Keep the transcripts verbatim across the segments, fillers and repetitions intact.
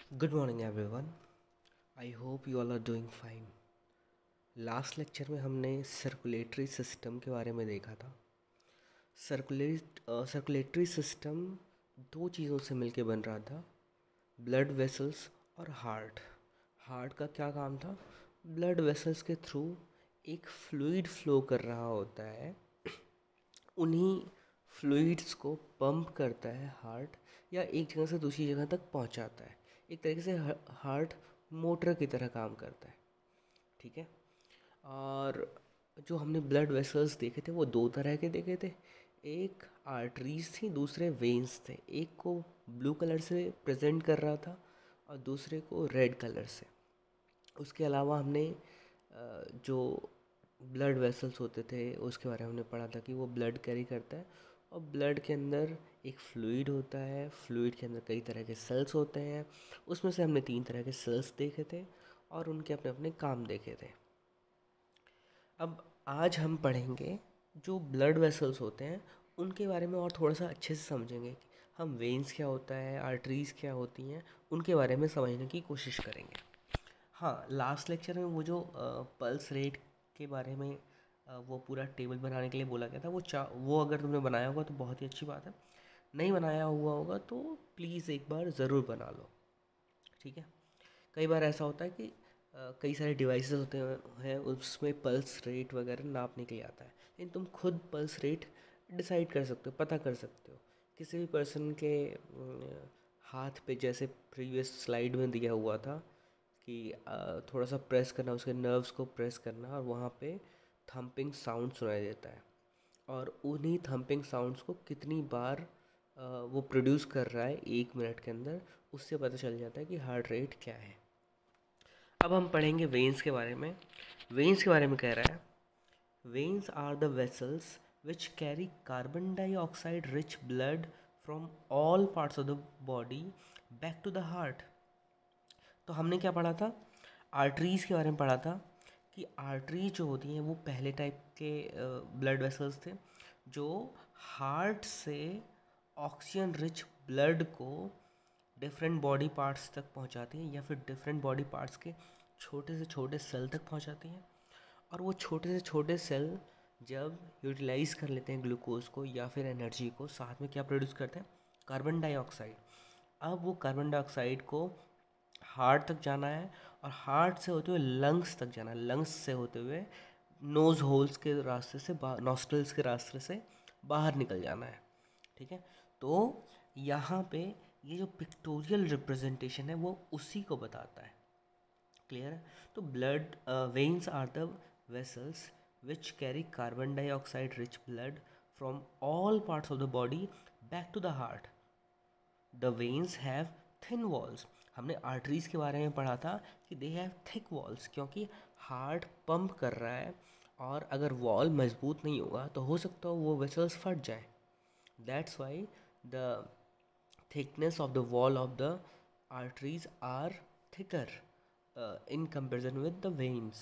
Good morning everyone. I hope you all are doing fine. Last lecture में हमने circulatory system के बारे में देखा था. सर्कुलेट सर्कुलेटरी सिस्टम दो चीज़ों से मिलके बन रहा था, ब्लड वेसल्स और हार्ट. हार्ट का क्या काम था? ब्लड वेसल्स के थ्रू एक फ्लूइड फ्लो कर रहा होता है, उन्हीं फ्लूइड्स को पंप करता है हार्ट, या एक जगह से दूसरी जगह तक पहुंचाता है. एक तरीके से हार्ट मोटर की तरह काम करता है. ठीक है. और जो हमने ब्लड वेसल्स देखे थे वो दो तरह के देखे थे. एक आर्टरीज थी, दूसरे वेन्स थे. एक को ब्लू कलर से प्रेजेंट कर रहा था और दूसरे को रेड कलर से. उसके अलावा हमने जो ब्लड वेसल्स होते थे उसके बारे में हमने पढ़ा था कि वो ब्लड कैरी करता है, और ब्लड के अंदर एक फ्लूइड होता है. फ्लूइड के अंदर कई तरह के सेल्स होते हैं. उसमें से हमने तीन तरह के सेल्स देखे थे और उनके अपने अपने काम देखे थे. अब आज हम पढ़ेंगे जो ब्लड वेसल्स होते हैं उनके बारे में और थोड़ा सा अच्छे से समझेंगे. हम वेन्स क्या होता है, आर्टरीज क्या होती हैं, उनके बारे में समझने की कोशिश करेंगे. हाँ, लास्ट लेक्चर में वो जो पल्स रेट के बारे में अ, वो पूरा टेबल बनाने के लिए बोला गया था, वो चा वो अगर तुमने बनाया होगा तो बहुत ही अच्छी बात है. नहीं बनाया हुआ होगा तो प्लीज़ एक बार ज़रूर बना लो. ठीक है. कई बार ऐसा होता है कि अ, कई सारे डिवाइसेस होते हैं, उसमें पल्स रेट वगैरह नापने के लिए आता है, लेकिन तुम खुद पल्स रेट डिसाइड कर सकते हो, पता कर सकते हो. किसी भी पर्सन के अ, हाथ पे, जैसे प्रीवियस स्लाइड में दिया हुआ था कि अ, थोड़ा सा प्रेस करना, उसके नर्व्स को प्रेस करना, और वहाँ पे थम्पिंग साउंड सुनाई देता है. और उन्हीं थम्पिंग साउंड्स को कितनी बार अ, वो प्रोड्यूस कर रहा है एक मिनट के अंदर, उससे पता चल जाता है कि हार्ट रेट क्या है. अब हम पढ़ेंगे वेन्स के बारे में. वेन्स के बारे में कह रहा है, veins are the vessels which carry carbon dioxide rich blood from all parts of the body back to the heart. तो हमने क्या पढ़ा था? आर्टरीज़ के बारे में पढ़ा था कि आर्टरी जो होती हैं वो पहले टाइप के ब्लड वेसल्स थे जो हार्ट से ऑक्सीजन रिच ब्लड को डिफरेंट बॉडी पार्ट्स तक पहुंचाती हैं, या फिर डिफरेंट बॉडी पार्ट्स के छोटे से छोटे सेल तक पहुंचाती हैं. और वो छोटे से छोटे सेल जब यूटिलाइज कर लेते हैं ग्लूकोज को या फिर एनर्जी को, साथ में क्या प्रोड्यूस करते हैं? Carbon dioxide. अब वो कार्बन डाइऑक्साइड को हार्ट तक जाना है, और हार्ट से होते हुए लंग्स तक जाना है, लंग्स से होते हुए नोज़ होल्स के रास्ते से, नॉस्ट्रल्स के रास्ते से बाहर निकल जाना है. ठीक है. तो यहाँ पे ये जो पिक्टोरियल रिप्रेजेंटेशन है वो उसी को बताता है. क्लियर है? तो blood veins are the vessels which carry carbon dioxide rich blood from all parts of the body back to the heart. The veins have thin walls. हमने आर्टरीज के बारे में पढ़ा था कि दे हैव थिक वॉल्स, क्योंकि heart pump कर रहा है, और अगर वॉल मजबूत नहीं होगा तो हो सकता हो वो वेसल्स फट जाए. That's why the thickness of the wall of the arteries are thicker in comparison with the veins.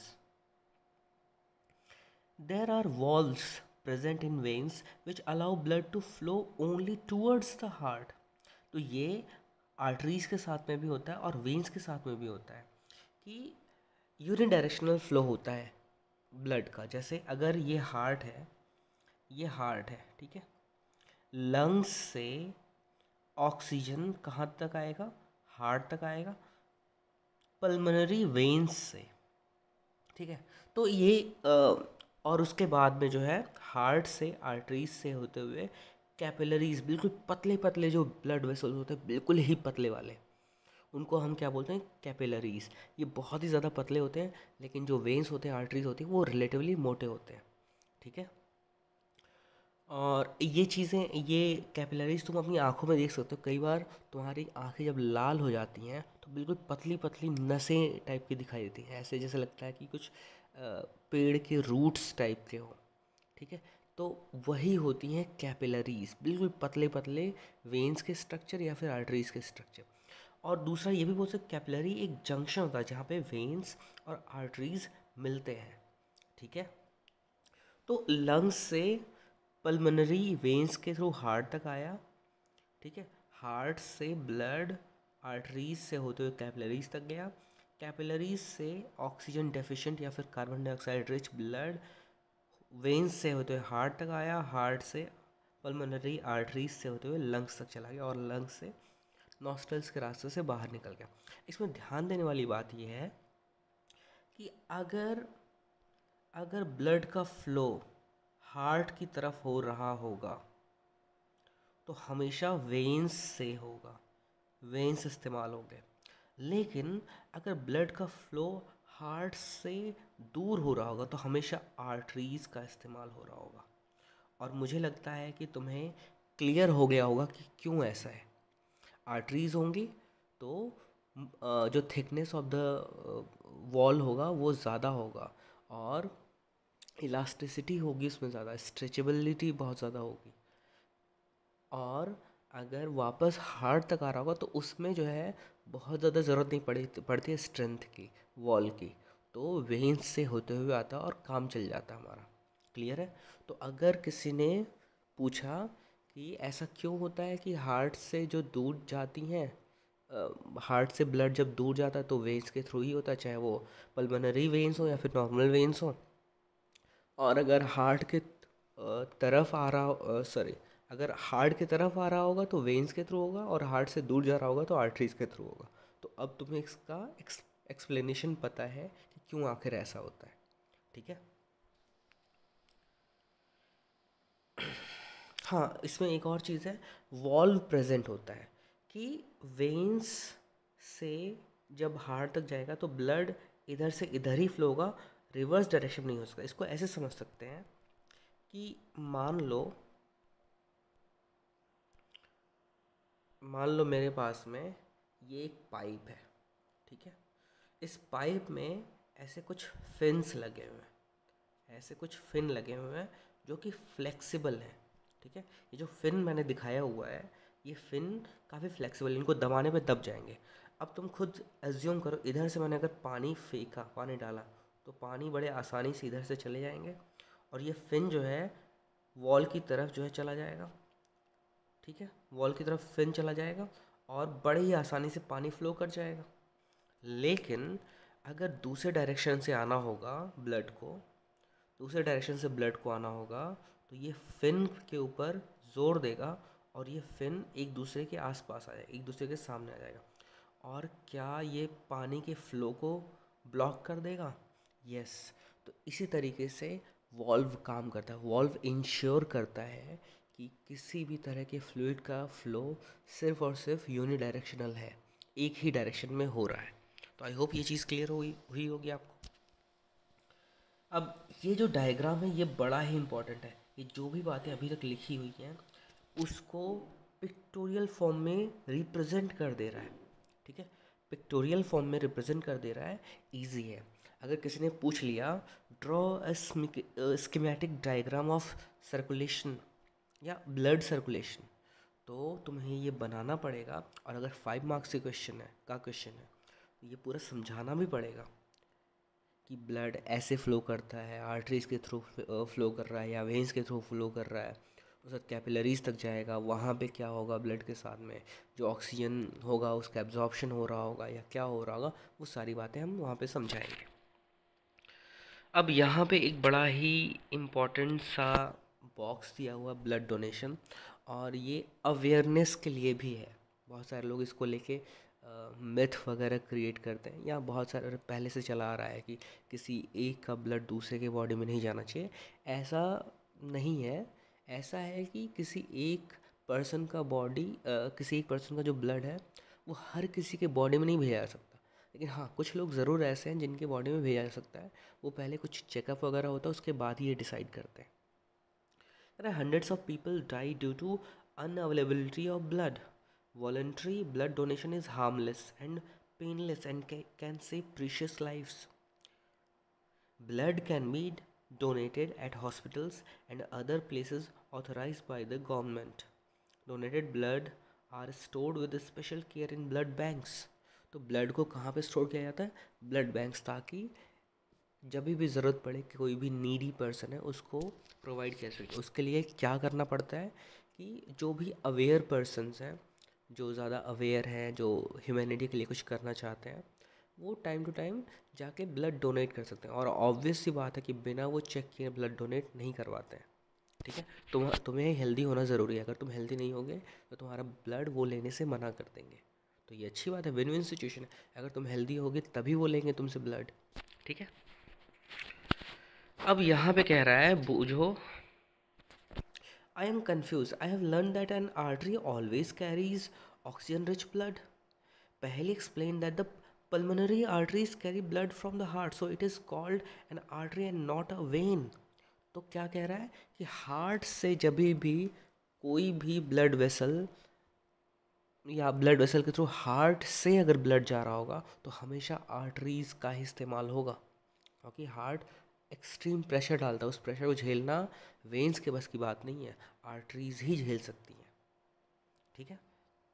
There are walls present in veins which allow blood to flow only towards the heart. तो ये arteries के साथ में भी होता है और veins के साथ में भी होता है कि यूनिडायरेक्शनल फ्लो होता है ब्लड का. जैसे अगर ये हार्ट है, ये हार्ट है, ठीक है, लंग्स से ऑक्सीजन कहाँ तक आएगा? हार्ट तक आएगा, पल्मोनरी वेन्स से. ठीक है. तो ये आ, और उसके बाद में जो है हार्ट से, आर्टरीज से होते हुए कैपिलरीज, बिल्कुल पतले पतले जो ब्लड वेसल्स होते हैं, बिल्कुल ही पतले वाले, उनको हम क्या बोलते हैं? कैपिलरीज. ये बहुत ही ज़्यादा पतले होते हैं, लेकिन जो वेन्स होते हैं, आर्टरीज होती हैं, वो रिलेटिवली मोटे होते हैं. ठीक है. और ये चीज़ें, ये कैपिलरीज तुम अपनी आंखों में देख सकते हो. कई बार तुम्हारी आंखें जब लाल हो जाती हैं तो बिल्कुल पतली पतली नसें टाइप की दिखाई देती हैं, ऐसे जैसे लगता है कि कुछ अ, पेड़ के रूट्स टाइप के हो. ठीक है. तो वही होती हैं कैपिलरीज, बिल्कुल पतले पतले वेन्स के स्ट्रक्चर या फिर आर्टरीज के स्ट्रक्चर. और दूसरा ये भी बोल सकते, कैपिलरी एक जंक्शन होता है जहाँ पे वेन्स और आर्टरीज मिलते हैं. ठीक है. तो लंग्स से पल्मोनरी वेन्स के थ्रू हार्ट तक आया. ठीक है. हार्ट से ब्लड आर्टरीज से होते हुए कैपिलरीज तक गया, कैपिलरीज से ऑक्सीजन डेफिशिएंट या फिर carbon dioxide rich blood veins से होते हुए हार्ट तक आया, हार्ट से पल्मोनरी आर्टरीज से होते हुए लंग्स तक चला गया और लंग्स से नॉस्ट्रल्स के रास्ते से बाहर निकल गया। इसमें ध्यान देने वाली बात यह है कि अगर अगर ब्लड का फ्लो हार्ट की तरफ हो रहा होगा तो हमेशा वेन्स से होगा, वेन्स इस्तेमाल होंगे। लेकिन अगर ब्लड का फ्लो हार्ट से दूर हो रहा होगा तो हमेशा आर्टरीज का इस्तेमाल हो रहा होगा। और मुझे लगता है कि तुम्हें क्लियर हो गया होगा कि क्यों ऐसा है। आर्टरीज होंगी तो जो थिकनेस ऑफ द वॉल होगा वो ज़्यादा होगा और इलास्टिसिटी होगी उसमें ज़्यादा, स्ट्रेचेबिलिटी बहुत ज़्यादा होगी। और अगर वापस हार्ट तक आ रहा होगा तो उसमें जो है बहुत ज़्यादा ज़रूरत नहीं पड़ी पड़ती है स्ट्रेंथ की, वॉल की, तो वेन्स से होते हुए आता और काम चल जाता हमारा। क्लियर है? तो अगर किसी ने पूछा कि ऐसा क्यों होता है कि हार्ट से जो दूर जाती हैं, हार्ट से ब्लड जब दूर जाता है तो वेन्स के थ्रू ही होता है, चाहे वो पल्मोनरी वेन्स हो या फिर नॉर्मल वेन्स हो। और अगर हार्ट के तरफ आ रहा सॉरी अगर हार्ट की तरफ आ रहा होगा तो वेन्स के थ्रू होगा और हार्ट से दूर जा रहा होगा तो आर्टरीज के थ्रू होगा। तो अब तुम्हें इसका एक्सप्लेनेशन पता है कि क्यों आखिर ऐसा होता है। ठीक है? हाँ, इसमें एक और चीज़ है, वॉल्व प्रेजेंट होता है कि वेन्स से जब हार्ट तक जाएगा तो ब्लड इधर से इधर ही फ्लो होगा, रिवर्स डायरेक्शन नहीं हो सकता। इसको ऐसे समझ सकते हैं कि मान लो मान लो मेरे पास में ये एक पाइप है, ठीक है? इस पाइप में ऐसे कुछ फिन्स लगे हुए हैं, ऐसे कुछ फिन लगे हुए हैं जो कि फ्लेक्सिबल हैं, ठीक है? ये जो फिन मैंने दिखाया हुआ है ये फिन काफ़ी फ्लेक्सिबल, इनको दबाने पे दब जाएंगे। अब तुम खुद एज्यूम करो, इधर से मैंने अगर पानी फेंका, पानी डाला तो पानी बड़े आसानी से इधर से चले जाएंगे और ये फिन जो है वॉल की तरफ जो है चला जाएगा, ठीक है? वॉल की तरफ फिन चला जाएगा और बड़े ही आसानी से पानी फ्लो कर जाएगा। लेकिन अगर दूसरे डायरेक्शन से आना होगा ब्लड को, दूसरे डायरेक्शन से ब्लड को आना होगा तो ये फिन के ऊपर जोर देगा और ये फिन एक दूसरे के आसपास आ जाएगा, एक दूसरे के सामने आ जाएगा। और क्या ये पानी के फ्लो को ब्लॉक कर देगा? यस। तो इसी तरीके से वॉल्व काम करता है। वॉल्व इंश्योर करता है कि किसी भी तरह के फ्लूइड का फ्लो सिर्फ और सिर्फ यूनि डायरेक्शनल है, एक ही डायरेक्शन में हो रहा है। तो आई होप ये चीज़ क्लियर हुई हुई होगी आपको। अब ये जो डायग्राम है ये बड़ा ही इम्पॉर्टेंट है। ये जो भी बातें अभी तक लिखी हुई हैं उसको पिक्टोरियल फॉर्म में रिप्रेजेंट कर दे रहा है, ठीक है? पिक्टोरियल फॉर्म में रिप्रेजेंट कर दे रहा है, इजी है। अगर किसी ने पूछ लिया draw a schematic diagram of circulation या ब्लड सर्कुलेशन, तो तुम्हें ये बनाना पड़ेगा। और अगर फाइव मार्क्स के क्वेश्चन है का क्वेश्चन है तो ये पूरा समझाना भी पड़ेगा कि ब्लड ऐसे फ्लो करता है, आर्टरीज के थ्रू फ्लो कर रहा है या वेन्स के थ्रू फ्लो कर रहा है, उसके बाद कैपिलरीज तक जाएगा, वहाँ पे क्या होगा ब्लड के साथ में, जो ऑक्सीजन होगा उसका एब्जॉर्प्शन हो रहा होगा या क्या हो रहा होगा, वो सारी बातें हम वहाँ पे समझाएंगे। अब यहाँ पे एक बड़ा ही इम्पोर्टेंट सा बॉक्स दिया हुआ ब्लड डोनेशन, और ये अवेयरनेस के लिए भी है। बहुत सारे लोग इसको लेके मिथ वगैरह क्रिएट करते हैं, या बहुत सारे पहले से चला आ रहा है कि किसी एक का ब्लड दूसरे के बॉडी में नहीं जाना चाहिए। ऐसा नहीं है। ऐसा है कि किसी एक पर्सन का बॉडी किसी एक पर्सन का जो ब्लड है वो हर किसी के बॉडी में नहीं भेजा जा सकता। लेकिन हाँ, कुछ लोग ज़रूर ऐसे हैं जिनके बॉडी में भेजा जा सकता है। वो पहले कुछ चेकअप वगैरह होता है, उसके बाद ही ये डिसाइड करते हैं। There are hundreds of people die due to unavailability of blood. Voluntary blood donation is harmless and painless and ca- can save precious lives. Blood can be donated at hospitals and other places authorized by the government. Donated blood are stored with special care in blood banks. तो blood को कहाँ पे store किया जाता है? Blood banks, ताकि जब भी ज़रूरत पड़े कि कोई भी नीडी पर्सन है उसको प्रोवाइड कर सके। उसके लिए क्या करना पड़ता है कि जो भी अवेयर पर्सन्स हैं जो ज़्यादा अवेयर हैं, जो ह्यूमैनिटी के लिए कुछ करना चाहते हैं, वो टाइम टू टाइम जाके ब्लड डोनेट कर सकते हैं। और ऑब्वियस सी बात है कि बिना वो चेक किए ब्लड डोनेट नहीं करवाते हैं। ठीक है, तुम तुम्हें हेल्दी होना ज़रूरी है। अगर तुम हेल्दी नहीं होगे तो तुम्हारा ब्लड वो लेने से मना कर देंगे। तो ये अच्छी बात है, विन विन सिचुएशन है। अगर तुम हेल्दी होगे तभी वो लेंगे तुमसे ब्लड। ठीक है, अब यहाँ पे कह रहा है बूझो। I am confused. I have learned that an artery always carries oxygen rich blood. Paheli explained that the pulmonary arteries carry blood from the heart, so it is called an artery and not a vein. तो क्या कह रहा है कि heart से जब भी कोई भी ब्लड वेसल या ब्लड वेसल के थ्रू हार्ट से अगर ब्लड जा रहा होगा तो हमेशा आर्टरीज का ही इस्तेमाल होगा, क्योंकि हार्ट एक्सट्रीम प्रेशर डालता है। उस प्रेशर को झेलना वेन्स के बस की बात नहीं है, आर्टरीज ही झेल सकती हैं। ठीक है,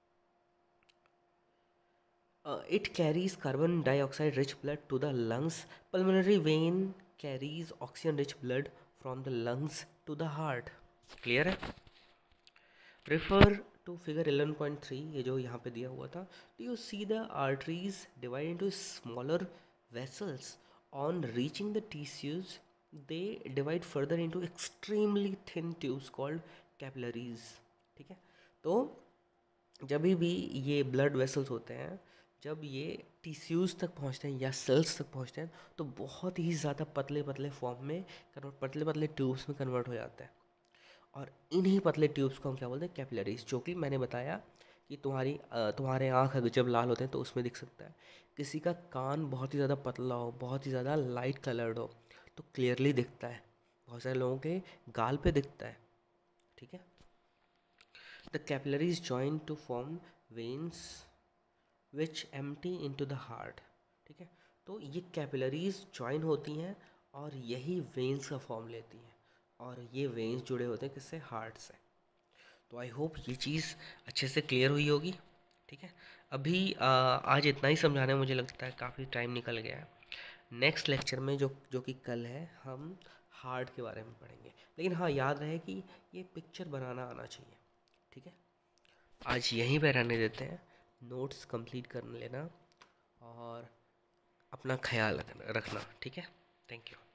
it carries carbon dioxide rich blood to the lungs. Pulmonary vein carries oxygen rich blood from the lungs to the heart. Clear है? Refer to figure eleven point three, ये जो यहाँ पे दिया हुआ था। Do you see the arteries divide into smaller vessels? On reaching the tissues they divide further into extremely thin tubes called capillaries. ठीक है, तो जब भी ये ब्लड वेसल्स होते हैं, जब ये टिश्यूज़ तक पहुंचते हैं या सेल्स तक पहुंचते हैं तो बहुत ही ज़्यादा पतले पतले फॉर्म में कन्वर्ट, पतले पतले ट्यूब्स में कन्वर्ट हो जाते हैं। और इन्हीं पतले ट्यूब्स को हम क्या बोलते हैं? कैपिलरीज। जो कि मैंने बताया कि तुम्हारी तुम्हारे आँख अगर जब लाल होते हैं तो उसमें दिख सकता है। किसी का कान बहुत ही ज़्यादा पतला हो, बहुत ही ज़्यादा लाइट कलर्ड हो तो क्लियरली दिखता है। बहुत सारे लोगों के गाल पे दिखता है। ठीक है, the capillaries join to form veins which empty into the heart. ठीक है, तो ये कैपिलरीज जॉइन होती हैं और यही वेन्स का फॉर्म लेती हैं, और ये वेन्स जुड़े होते हैं किससे? हार्ट से। तो आई होप ये चीज़ अच्छे से क्लियर हुई होगी। ठीक है, अभी आ, आज इतना ही समझाने में मुझे लगता है काफ़ी टाइम निकल गया है। नेक्स्ट लेक्चर में जो जो कि कल है, हम हार्ट के बारे में पढ़ेंगे। लेकिन हाँ, याद रहे कि ये पिक्चर बनाना आना चाहिए। ठीक है, आज यहीं पे रहने देते हैं। नोट्स कंप्लीट कर लेना और अपना ख्याल रखना। ठीक है, थैंक यू।